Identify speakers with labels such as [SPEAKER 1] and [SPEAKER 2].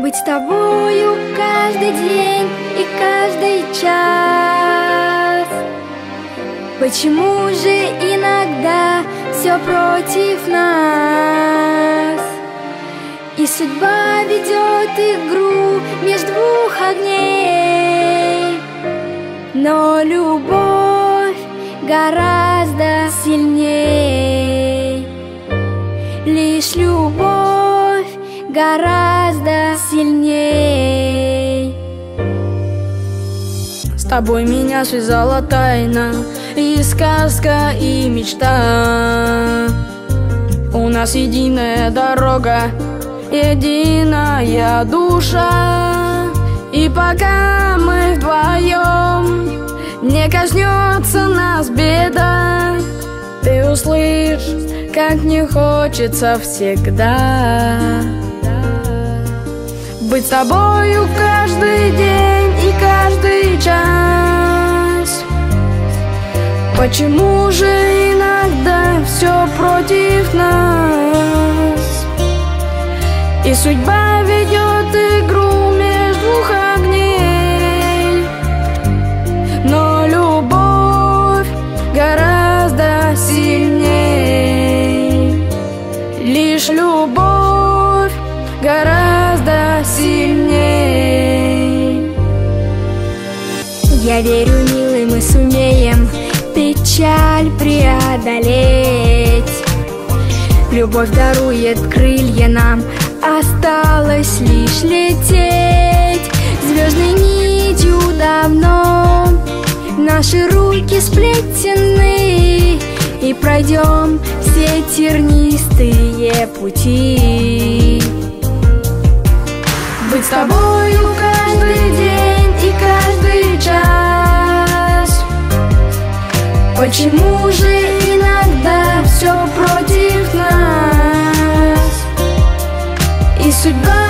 [SPEAKER 1] Быть с тобою каждый день и каждый час. Почему же иногда все против нас? И судьба ведет игру между двух огней. Но любовь гораздо сильней. Лишь любовь гораздо сильней.
[SPEAKER 2] С тобой меня связала тайна, и сказка, и мечта. У нас единая дорога, единая душа. И пока мы вдвоем, не коснется нас беда. Ты услышишь, как мне хочется всегда быть с тобою каждый день и каждый час. Почему же иногда все против нас? И судьба ведет игру между двух огней. Но любовь гораздо сильней. Лишь любовь гораздо сильней.
[SPEAKER 1] Я верю, милый, мы сумеем печаль преодолеть. Любовь дарует крылья нам, осталось лишь лететь. Звездной нитью давно наши руки сплетены, и пройдем все тернистые пути.
[SPEAKER 2] Быть с тобою каждый день и каждый час. Почему же иногда все против нас? И судьба